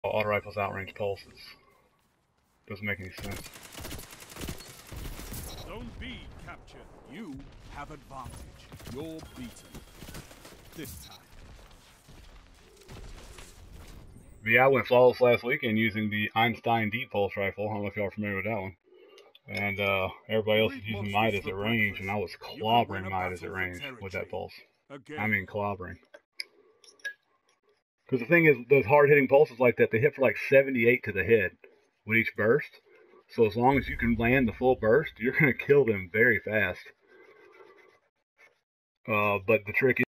Auto rifles outrange pulses. Doesn't make any sense. Don't be captured. You have advantage. You're beaten. This time. But yeah, I went flawless last weekend using the Einstein Deep Pulse rifle. I don't know if y'all are familiar with that one. And everybody else is using Midas at range, and I was clobbering Midas at range with that pulse. I mean clobbering. Because the thing is, those hard-hitting pulses like that, they hit for like 78 to the head with each burst. So as long as you can land the full burst, you're going to kill them very fast. But the trick is